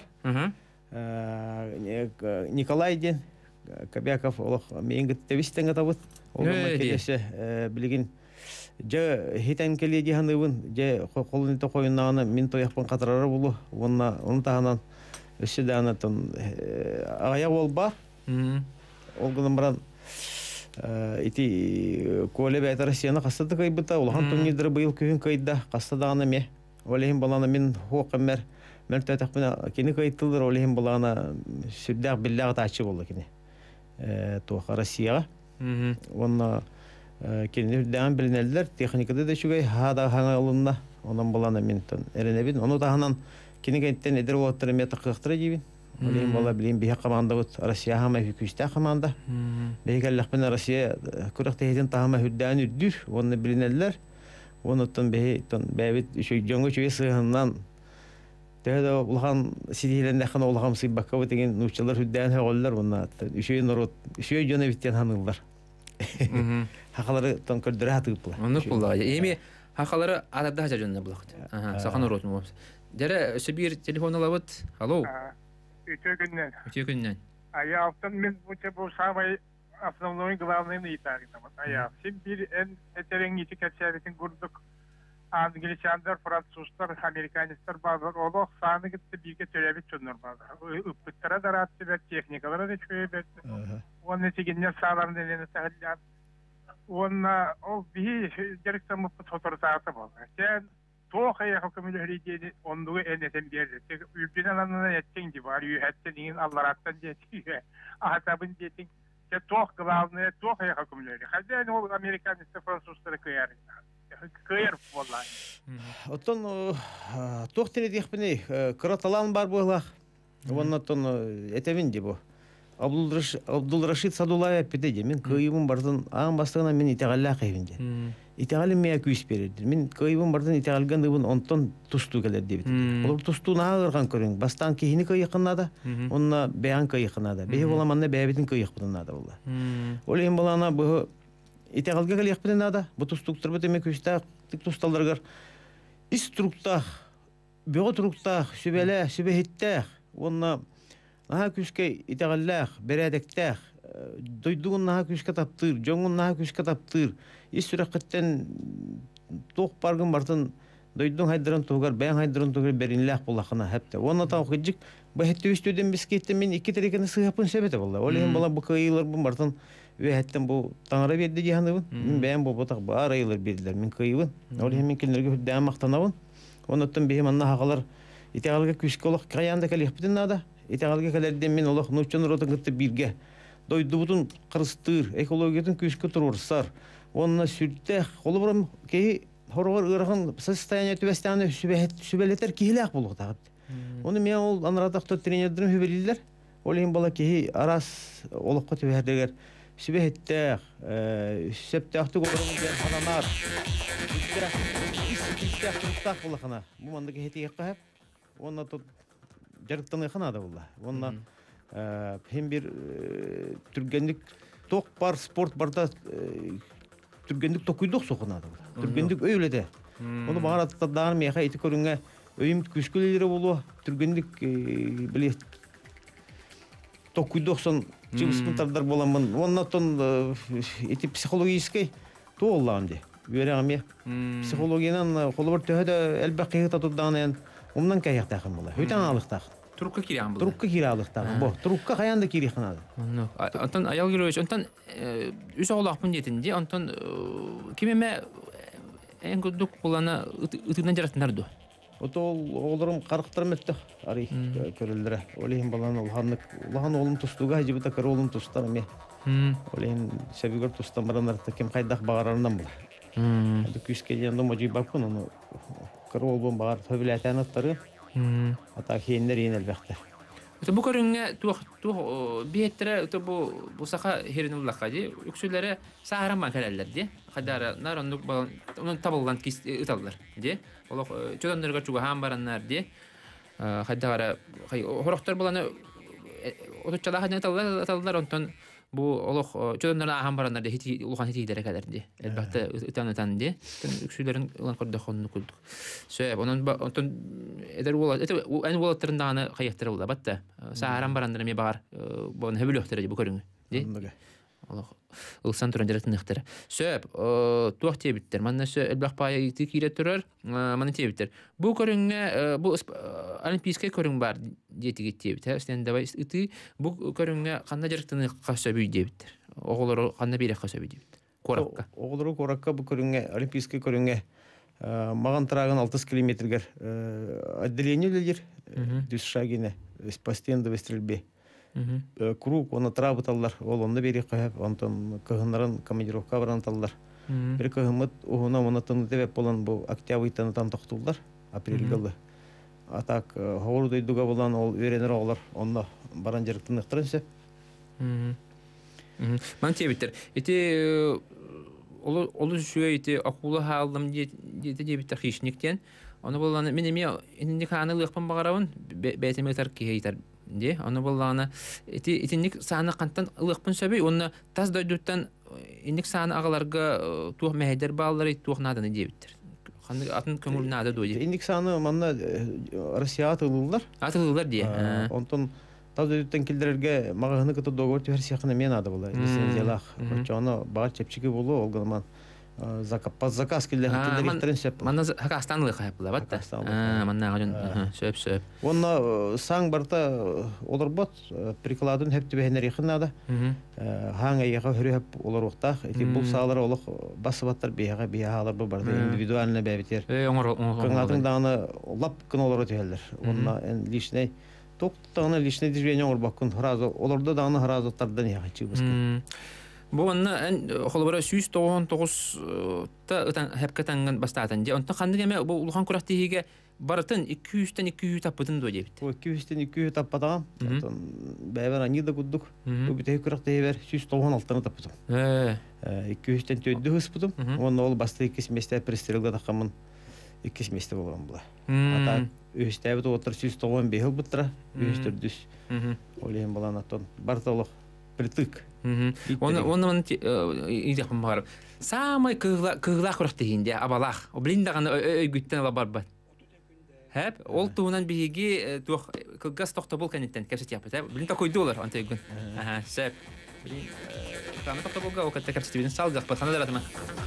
Николай ден Кобяков улог меңгит тебистен атабыт. Ол келеше билген же хитен келеди ханыбын же колун то коюннаны мин тояппын катарары булу оны тагынан өсөдөнөтөн ая ол бар ол гынан баран ити коле бетер сена кастады кайбыта улхан төннидер быйыл күйүн кайда кастадаганы ме олейин баланы мин хокмер мертатакмына кини кайттылар олейин баланы сүрдак биллага тачы болду кини то Россияга онна кенерден билинелдер техникада да шугай хада хаңалынна онан баланы минтон эренебин ону таханан кинегенттен эдер болоттыр мета кыктыра жибин олейин бала билин бия команда вот Россия хама фикүстә команда бейгелләхпен Россия күрәктәйден тахама хүддән үддүр онны билинеллер онуттан бейтон бәбит шуй жоңго чуесыннан тәдә улхан сидилендә хана улхам сыйбакка деген нучылар хүддән хәголлар онна үшөй норот үшөй жона биттен ханылар хакалары тон көрдөрө атыпла. Аны куллага. Эми хакалары адада хажа жөнүнө булат. Сахан уротму. Дере Сибир телефон алабыт. Алло. Үтөгүннөн. Аяктан мен бу самый основной главный нытарый там. Аяк. Сибир эн этереңи тикәчәрен курдук. Англичандар, француздар, американецтар базар олох саны гитте биге төлөбүт чөннөр базар. Ыппыттара даратты техникалары да чөйбөт. Оны тигенне сааларын элене тагылдан. Онна ол би директор фотография болды. Сен тоқая хөкүмәтләре ондуга энетен берди. Тек үбденләрне яттың ди бар. Үһәттен аллараттан дитиге. Ахтабын дитин. Те тоқ главное тоқая хөкүмәтләре. Хәзер ол американецтар, француздар кыяр. Кыяр буллар. Оттон тоқтыны дихпени краталан бар була. Оннан этевин ди бу. Абдулрашид Садулаев педеде мен кыйыбым бардын аң бастыгына мен итегалла кайбинде. Итегалым мия күс берди. Мен кыйыбым бардын итегалгандыбын онтон тусту келер дебит. Олар тусту нагырган көрүң. Бастан кийини кыйыкынада, онна беян кыйыкынада. Бее боламанна бебитин кыйыкпынада болду. Олен балана бу итегалга кыйыкпынада, бу тустуктур бетеме күстә тик тусталдаргар. Иструктах, биотруктах, сүбеле, сүбехиттә, онна наха күшке итегаллах, берәдектах, дойдугун наха күшке таптыр, жоңун наха күшке таптыр. Ис сүрәккеттен тоқ баргын бартын дойдуң хайдырын тугар, бән хайдырын тугар беринлах булахына хәпте. Онна та окыджик бәһетте үстөден бискетте мен ике терекені сыгапын сөбете булды. Олеген бала бу кыйлар бу бартын вәһәттен бу таңара берди җаһаныбын. Мен бән бу ботак бар айлар бердиләр. Мен кыйбын. Олеген мен килнәргә хүддә мактанабын. Оннан беһем анна хагалар итегалга күшке олох каянда калыпты нада. Итегалга калерден мен олох нучун ротын гытты бирге. Дойдубутун кырыстыр, экологиятын күшке турурсар. Онна сүртте холобрам ки хорогор ырган состояние түбестаны сүбелетер килек булук тагып. Оны мен ол анратакта тренердерим хүбелилер. Олин бала ки арас олокко түбедегер сүбетте септахты горумга адамар. Истек туктак булакына. Бу мандагы хетиге кап. Онна то жарыктаны ханада булла. Онна hem bir türgenlik tok бар спорт барда түргендік токуйдук сокунады. Түргендік өйледе. Оны багараттар дагы меха ити көрүнгө өйүм күскөлөлөрү болу. Түргендік биле токуйдуксон жымсмынтардар боламын. Оннан ити психологический тоолланды. Береме психологиянан холбор төһөдө элбакыйга татудан умнан каяктакын була. Хөтөн алыктак. Трукка кирян булды. Трукка киралыктагы. Бу трукка каянда кири ханады. Антон аял гөрөч, антон үз оглакпын детинде, антон кимеме эң көдүк булана ытынан жараттырды. Ото олорум карыктыр метте. Ари көрүлдүрө. Олейин баланы улханнык, улхан олум тустуга жибита көр олум тустар эме. Олейин себигөр тустан баранарда ким кайдак багарандан бул. Ады күскө жанда можи бакын, аны көр олбун багар төбүлөтөн аттары. Ата хейнер ен элбекте. Bu körüngä bihettere bu saka herinullah ди. Үксүләре сагараман келелер ди. Кадара нарондук onun табылган кис ыталлар ди. Олох чөдөннөргө чуга хам бараннар ди. Кадара хорохтор буланы отучала хадын ыталлар онтон bu олох чөдөннөр хам бараннар ди хити улган хитилere kadar ди. Элбәттә ытан ди. Үксүләрен улан корда хонну күлдүк. Сөйп онтон эдер була эн була тырындаганы каяктыр була батта. Сагарам барандар эме бар. Бон хөбүлөктөр ди бу көрүң ди. Аллах улсан туран директнехтер. Сөп туак тебиттер. Манна сө элбак пая ити кире турар. Мана тебиттер. Бу көрүнгө бу олимпийский көрүң бар диетиге тебит. Стен давай ити бу көрүнгө кандай директны касабый дебиттер. Оголору кандай бире касабый дебит. Коракка. Оголору коракка бу көрүнгө олимпийский көрүнгө маган тараган 60 километргер отделениелер дүс шагине постоянно стрельбе. Круг оны трабыталлар, ол онда бери каяп, онтон кыгыннарын командировка баранталлар. Бир кыгымыт угуна монотонды деп болан бу октябрь танытан токтулдар, апрель гылы. Атак хавыр дойдуга болан ол өренер оглар, онда баран жерктин ыктырынсы. Ман тебиттер. Эти олу шуя эти акула халдым дети дебиттер хищниктен. Оны болан мен эме индик аны лыкпан багарабын, бетеме таркийтер. Ди, аны боллана итинник саны кантан ылыкпын сөбөй, оны таз дойдуттан инник саны агаларга тух мәһәдер баллары тух наданы дебиттер. Ханды атын көңүл нада дойды. Инник саны манна Россия атылылар. Атылылар ди. Онтон таз дойдуттан килдерерге маганы кыты договор версияны мен ады була. Лицензиялах. Чоны багат чепчиги болу, олгылман заказ килдерерин сеп. Манна Казахстанлык хапла батта. Манна гажын сөп. Онна саң барта олорбот прикладын хептебехнер якынада. Хаңа яга хүрөп олор уктак. Эти бул саалар олох басыбаттар бияга биялар бу барда индивидуальный бебитер. Кыңатын даны лап кын олор өтелер. Онна личный токтаны личный движение орбакын разы олорда даны разыттардан яга чыгыс. Бу анна холбара 199 та хепкатанган бастатан. Же онта кандай эме бу улхан курактыгыга баратын 200-тен 200 таппытын до дебит. 200-тен 200 таппатагам. Бәбәр анида гуддук. Бу бите курактыгы 196 таппытым. 200-тен төйдү хыспытым. Онда ол басты 2 месте пристрелга такамын. 2 месте болгон була. Ата өстәбит отыр 195 ел бутра. 300. Олем баланатон. Бартолох притык. Оны идек бар. Самый кыгла курактыгында абалах. Блиндаган өйгүттен ала барбат. Хәп, ол туунан биги тух кылгас токто бол кенеттен кепсет япты. Блин какой доллар анта үгүн. Сәп. Блин, там токто болга окатта кепсет биден салдык, патхана даратма.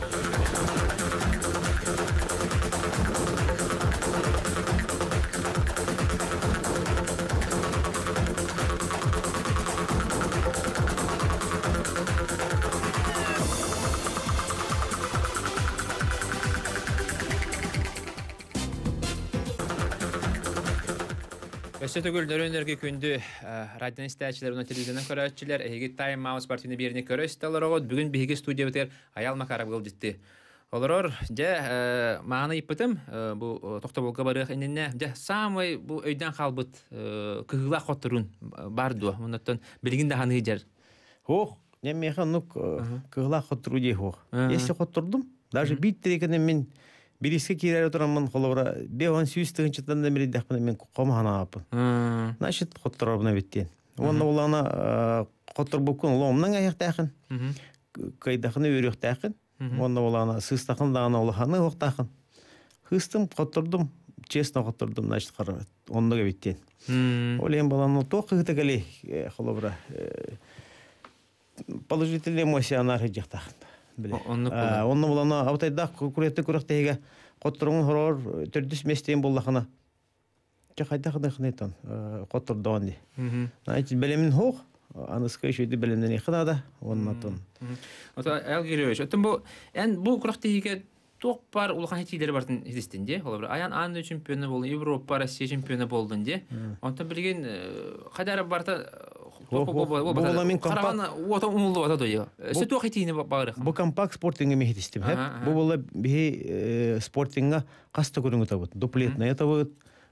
Өсөтөгүл нөрөнөргө күндү радио истәчләр, уна телевизиондан көрәчеләр, эге Time Out спортивны берне көрәстәләр огыт. Бүген биге студия битер Аял Макаров булды дитте. Олорор, же маны ипетем, бу токтоболга барык инне, же самый бу өйдән халбыт кыгыла котурун барды. Моннан билгин да ханы жер. Хох, не механук кыгыла котуру ди хох. Если котурдум, даже биттирекене мен Бириске кирер отырамын холора беон сүйістігіншіттен де мереддәқпін мен қомағана апын. Значит, қоттырабына беттен. Онна олана қоттыр бұқын олымның аяқтақын, қайдақыны өріқтақын, онна олана сыстақын дағына олаханы оқтақын. Хыстым, қоттырдым, честно қоттырдым, значит, қарабет. Оннаға беттен. Олен баланы тоқы ғытығылей холора положительный эмоционар жақтақын. Онны булана абытайда күрәтте күрәктәгә коттырың хорор төрдүс местен буллахына. Кайда хыдыхнетон коттырдан ди. Найт белемин хох, аныска шөйдө белемнән ихнада, оннатон. Ата Алгиревич, өтөн бу күрәктәгә тоқ бар улхан хитилер бартын хистенде. Олар аян аны чемпионы болды, Европа, Россия чемпионы болды де. Онтан билген кайдары барта Караван ота умулду ата дойо. Сөтө хитине бары. Бу компакт спортинге мехитистим. Бу бола би спортинга каста көрүнгө табыт. Дуплетная табыт.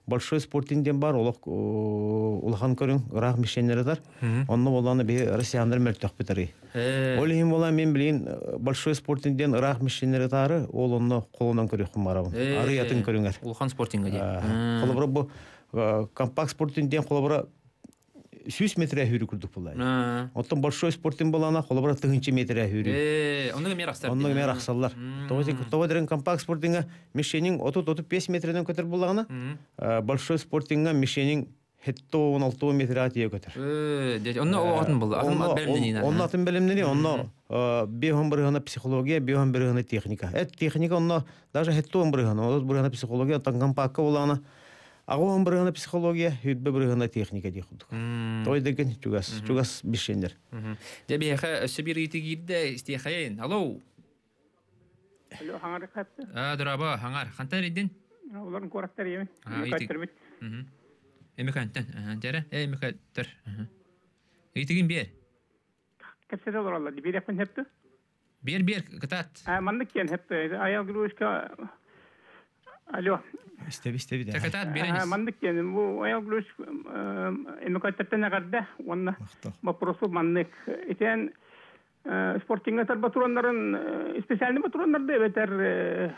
большой спортинден бар улахан көрүң ырак мишеннердар. Онны боланы бе россияндар мөлтөк битери. Олим бола мен билин большой спортинден ырак мишеннердары ол онны колунан көрөкүм барабын. Ары ятын көрүңөр. Улахан спортинга ди. Колобра бу компакт спортинден колобра 100 метр хүрү күрдүк булай. Оттон большой спортин болана колобра 2 метр хүрү. Онны мен аксар. Онны мен аксаллар. Тоодерен компакт спортинга мишенин 30-35 метрден көтөр булагана. Большой спортинга мишенин 16 метр атыя көтөр. Онны атын булды. Онны атын белемнени, онны биохим биргана психология, биохим биргана техника. Техника онны даже 7 биргана психология, тан компактка булагана. Агуан биргана психология, хүдбе биргана техника дейхудук. Той деген чугас бишендер. Дебеха Сибирити гидде истехаен. Алло. Алло, хаңар катты. Драба, хаңар. Кантан идин? Уларын корактар эми. Каттырбыт. Эмекантан. Жара, эмекаттар. Итигин бер. Катсыра оларла, бир япын хепти. Бер, катат. Мандык кен хепти. Аял грушка. Алло. Истеби да. Катат беренис. Мандык кен. Бу аял груш эмекаттартан агарда. Онна вопросу мандык. Итен спортинга батураннарын специальный батураннарды бетер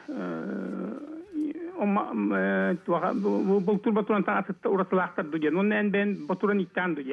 бұл тур батуран таңатытта уратылақтар дуген. Оннан бен батуран иттан дуге.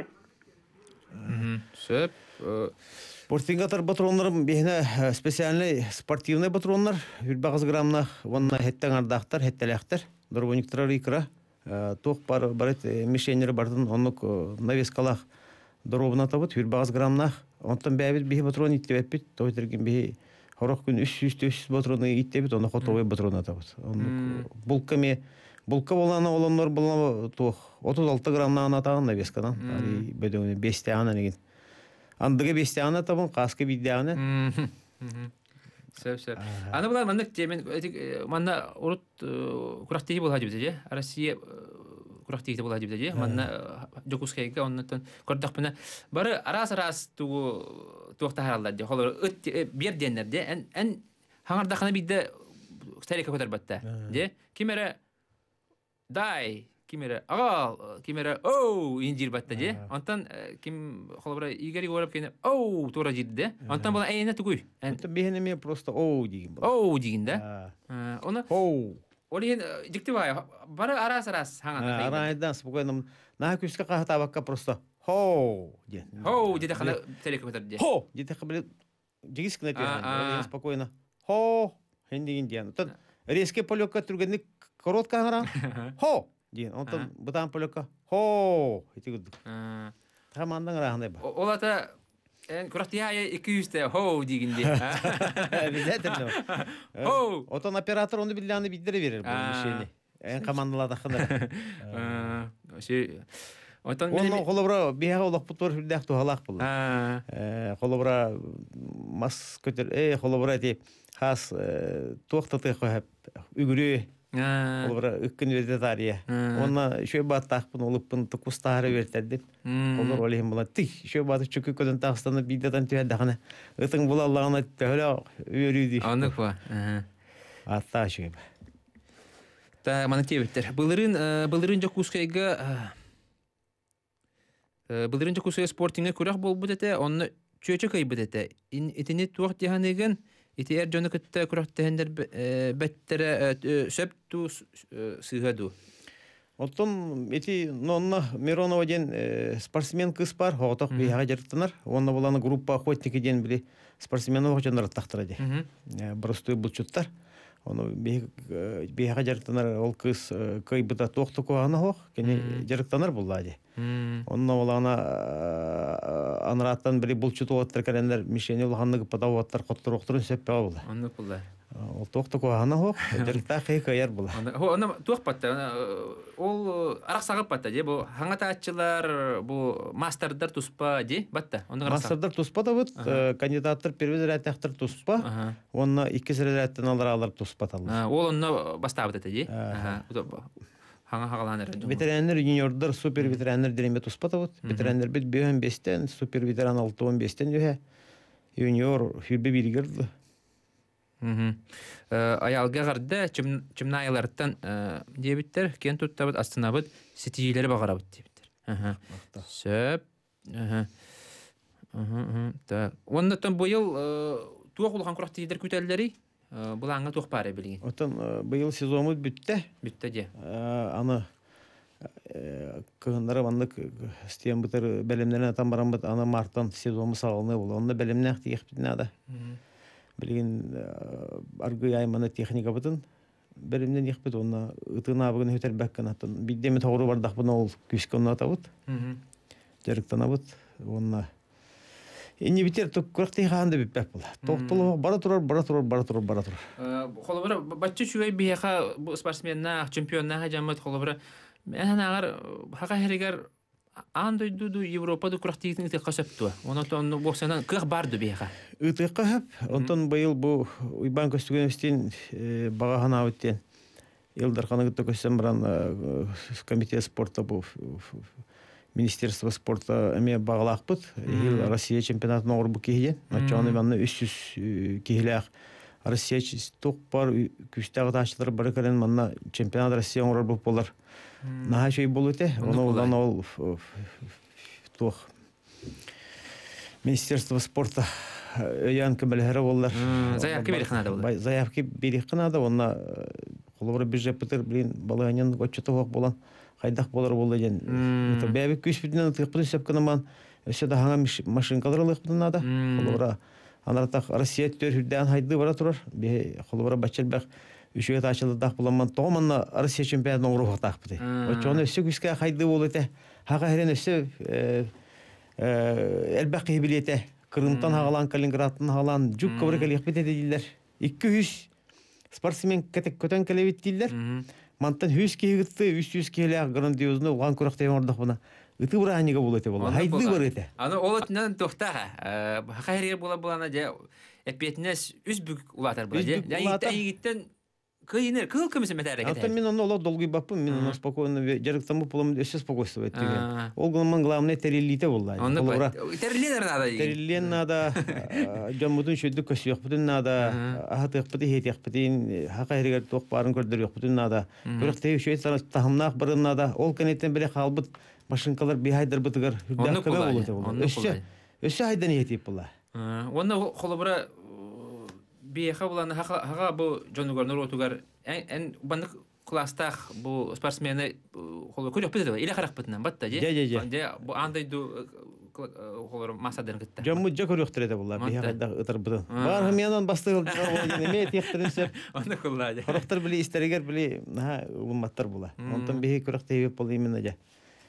Сөп. Спортингатар батуранларым бехне специальный спортивный батуранлар. 100 граммна онна хеттен ардақтар, хеттелектер. Дорбониктар икра. Тоқ барет мишенері бардын оннук навескалақ дробна табыт 100 граммна. Онтан бәбит бихи батуран иттебет. Тойтырген бихи хорох күн 300 батураны иттебит, оны хотовой батурана табыт. Булка болана олонлар болана 36 граммна анатағын навескадан. Бөдөңіне 5 тағына деген. Андығы 5 тағына табын, қасқы 1 тағына. Сөп. Аны бұлар мандық темен, манна ұрыт құрақтегі бол хадибді же? Россия құрақтегі бол хадибді же? Манна жокускайға оннаттан көрдіқ бұна. Бары арас туақта харалдар же. Холыр бер денлер же. Ән хаңардақына бейді сәрекә көтер бәтті. Кемері дай, кемері ағал, кемері оу инжир бәтті же. Онтан кем холыбыра игері көріп кені оу тура жирді де. Онтан бұла әйіне түгүй. Онтан бейінеме просто оу деген бұл. Оу деген да. Оны оу. Олы ең жікті бай. Бары арас хаңардақына. Арайдан спокойно. Наға күске қағыта баққа просто хоу де. Хоу деді қана сәрекә көтер де. Хоу деді қабілі жегіскіні әпейін. Спокойно. Хоу хендеген дейін. Онтан резке полёкка түргенді коротка аңыран. Хоу дейін. Онтан бұтан полёкка хоу еті күрдік. Тамандан рағындай ба. Ол ата күрақты яя 200-те хоу дегенде. Обязательно. Хоу. Отан оператор оны білдіғаны білдірі берер бұл мишені. Ән командалады қындар. Оның қолыбыра бияға олақ бұтыр хүрдәқ туғалақ бұл. Қолыбыра мас көтір, қолыбыра де қас туақтаты қойып, үгірі қолыбыра үккін верді тария. Онна шөй баттақпын, олықпын тұқыстары вертәдіп. Олар олейін бұла. Тік, шөй баты чүкі көдін тағыстаны бидедан түйәдіғаны. Үтің бұл Аллағына тәулі өрүйді. Анық ба. Атта шөй ба. Та маны тебеттер. Бұлырын жокускайга спортинга күрәк бол бұдеті, оны чөчі кай бұдеті. Итіне туақ дегенеген, ити әр жоны күтті күрәк дегендер бәттері сөп ту сығаду. Оттон, ити нонна Миронова ден спортсмен кыз бар, хоғытақ бейхаға жарықтанар. Онна боланы группа охотники ден білі спортсменов жанар тақтырады. Бірістой бұлчуттар. Оны бейхаға жарықтанар ол кыз кай бұта тоқты қоғаны хоқ, кені жарықтанар бұллады. Онна боланы аныраттан бірі бұлчут оғаттар кәрендер мишені олғанығы пата оғаттар қоттыр оқтырын сөппе олы. Анық бұлла. Ол тоқты қоғаны хоқ, жарықта қай қайар бұла. Оны туақ батты. Ол арақ сағып батты. Хаңата атчылар, мастердар туспа де батты. Мастердар туспа да бұд, кандидаттар первіз рәттәқтір туспа, онына 2 рәттен алар туспа талыр. Ол онына бастабыды де? Хаңа хағаланыр. Ветеранер, юниордар, супер ветеранер дереме туспа да бұд. Ветеранер бит 5-15-тен, супер ветеран 6-15-тен юниор хүлбе біргерді. Аялга гарды чимнаялардан дебиттер кен туттабыт астынабыт сетижелери багарабыт дебиттер. Сөп. Оннан быйыл туак улган курак тидер күтәлләри булаңга туак бары билген. Отан быйыл сезоныбыз бүтте. Бүтте де. Аны кыгындары маннык стем битер белемнерин атан барамбыт аны марттан сезоныбыз салыны бул. Онда белемнәк тиек битнада. Билген аргы айманы техника бутын беримден икпет онна ытына бүгүн хөтер баккан атын биддеме тогру бардак буна ол күскөнна атабыт. Жарыктанабыт. Онна эни битер токкуракты ханды биппеп була. Токтоло бара турар. Холобра баччы чугай бияха спортсменна, чемпионна жамат холобра. Мен агар хага херигер андойду Европада курактыгын ите касапту. Онотон боксанан кыр барды бияха. Ыты кахап, онтон быйыл бу Уйбан көстүгөнөстен бага хана өттен. Элдар хана көтөкөсөм баран комитет спорта бу Министерство спорта эме багалакпыт. Россия чемпионатын орбу кийген. Ачаны манны 300 кийлак Россия ток бар күстәгә ташлар бар икән манна чемпионат Россия орбу болар. Наһа шей булыты. Оны ол тох Министерство спорта янкы беләре булар. Заявка берихнада булар. Заявка берихнада онна колбар бюджет битер билен балаганын көчөтөк болан. Хайдах болар болды ден. Это бәбек күш битнен тыпты сепканаман. Өсө да хаңа машинкалар лыктын ада. Колбара анартак Россия төрүдән хайды бара турар. Бе колбара бачылбак үшөй тачылдак буламан томанна Россия чемпионатын оңру такпыды. Очоны өсө күскә хайды болду те. Хага херен өсө элбаки билете. Крымтан хагалан Калининградтан хагалан жүк кабыр келек бите дилер. 200 спортсмен көтөн келебит дилер. Мантан 100 кегитти 300 келек грандиозны улган курактай ордак буна. Ыты буранига болот болот. Хайды бар эте. Аны олотнан токтага. Хакайрер булана же эпетнес үзбүк улатар була же. Яйта йигиттен кыйнер кыл кымсы метарек. Антон мен оны олот долгый баппын, мен оны спокойно жарыктамы полом өсө спокойство этиге. Ол гынан главное терилите болду. Терилен надо. Терилен надо. Жомутун шөдү көсөк бүтүн надо. Ахатык бити хетек бүтүн хакайрер ток барын көрдөр yok бүтүн надо. Бирок тей шөй тахымнак барын надо. Ол кенеттен беле калбыт машинкалар бихайдыр бытыгар. Өсө айдан етип була. Онда холобра бияха буланы хага бу жонугорнор отугар эн бандык класстах бу спортсмены холо көрөк битер иле карак битнен батта же. Же бу андайду холор масадан гытта. Жомму жакөрөк терде булла бияха да ытыр бытын. Бар менен бастыгыл жагы эме тектиринсеп. Аны куллады. Карактар биле истерегер биле ха улматтар була. Онтон бии көрөк тейип бол именно же.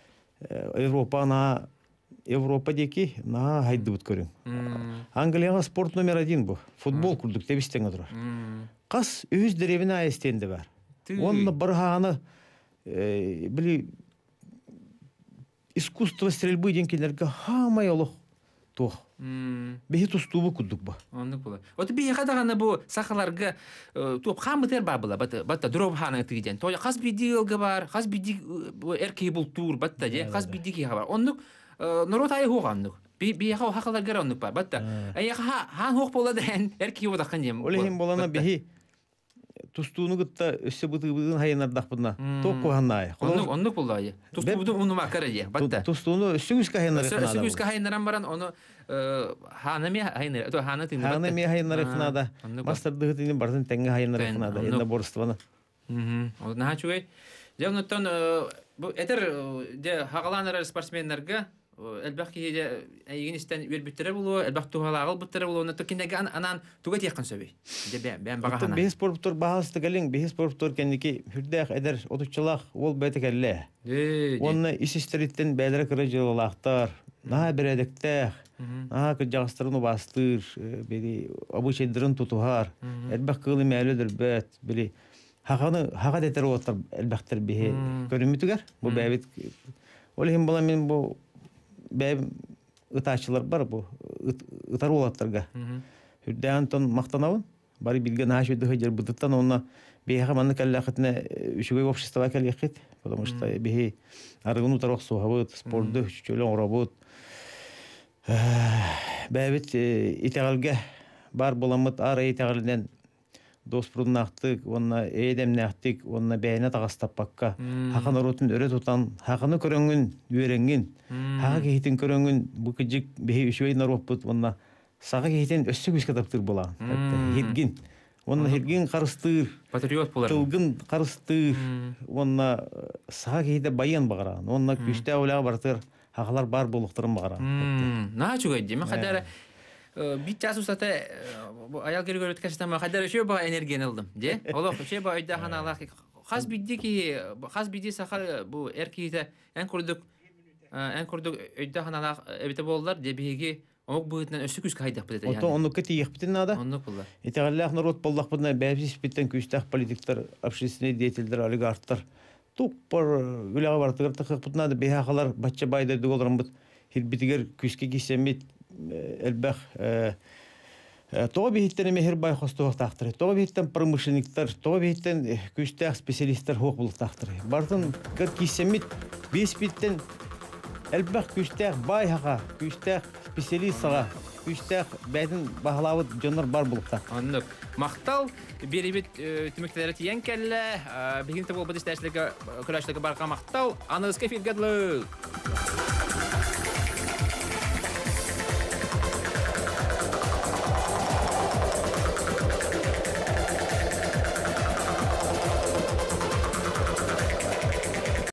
Европа деки на хайды бут көрүн. Англияга спорт номер 1 бу. Футбол курдук тебистен отурар. Кас үз деревине айстенди бар. Онны бір ханы били искусство стрельбы денкелерге хамай олох тох. Бехи тустубу курдук ба. Онды була. Вот бии кадагана бу сахаларга топ хамытер бабыла. Батта дроп ханы тыйден. То кас бидилге бар, кас биди эрки бултур батта же, кас бидиги бар. Онды народ ай хоғандық. Бияға хақылар ғарандық бар. Батта, хан хоқ болады ән әркей одаққан жем. Олеген болана бейі тұстуыны күтті өсі бұтығын хайынардақ бұдына. Тоқ қоғаннай. Ондық болды. Тұстуыны ұны мақыры же. Батта. Тұстуыны өсі күскі хайынарықын ада. Өсі күскі хайынаран баран, оны ханаме хайынарықын ада. Ханаме хайынарықын ада. Мастарды ғытыны бардың тәңгі хайынарықын ада. Енді борыстываны. Наға чугай. Жауныттан, әтір хағаланырар спортсменлерге элбахки егинистен үрбүттөрө болуу, элбах тугалагыл бүттөрө болуу, оны токиндеги анан туга тияккан сөбөй. Бен багахана. Бехис спорттор багасты келин, бехис спорттор кендики хүрдэх эдер отуччалак ол бетекелле. Онны исистериттен бәдере кыры жылалактар, на бередектех, на кыжагыстырын бастыр, бери обучедирин тутухар, элбах кылы мәлөдür бет, бери хага детер оттар элбахтер бехи көрүмүтүгөр. Бу бәбит ол хим бола мен бу бәйб ытачылар бар бу ытар олаттарга. Хүрдән тон мактанабын. Бары билген аш өдө жер бутуттан онна бейха манны каллахытна үшүгөй общество каллахыт, потому что бехи аргыну тарох сухабыт, спортды чөлөн оробут. Бәбит итагалга бар боламыт ара итагалдан доспруннахтык, онна эдемнахтык, онна бәйне тагастаппакка. Хақан оротун өрө тутан, хақаны көрөңүн, үйрөнгүн. Хақа кейтин көрөңүн бу кыжык бехи үшөй нароппут, онна сага кейтин өссө күскө таптыр була. Хиргин. Онна хиргин карыстыр. Патриот булар. Тылгын карыстыр. Онна сага кейте баян багара. Онна күстә улага бартыр. Хақалар бар болуктарын багара. На чугай деме хадара бит жасусата аял көргөр өткәстәме хадара шо ба энергия алдым, де? Олох шо ба өйдә ханалар. Хас бидди сахар бу эркийте эн курдук өйдә ханалар эбите болдылар, дебеге ок буытнан өсү күз кайдак бите. Онны кетиек битен нада. Онны булар. Итәгаллах народ боллак бутна бәбис биттен күстәх политиктар, общественный деятельдер, олигархтар. Туппар үләгә бартыгыр тыгып бутна да бехалар батча байда дугылрым бут. Хирбитигер күскә кисемит элбах Тобиттен мехер бай хостук тахтыры. Тобиттен промышленниктер, тобиттен күстәх специалисттер хок булып тахтыры. Бартын гыр кисемит 5 биттен элбах күстәх бай хака, күстәх специалистага, күстәх бәдин баһлавы жоннор бар булып та. Аннык. Мактал беребит төмөктәре тиян кәллә, бигинтә бу бу эшләргә көрәшлеге барга мактал, аныска филгәдле.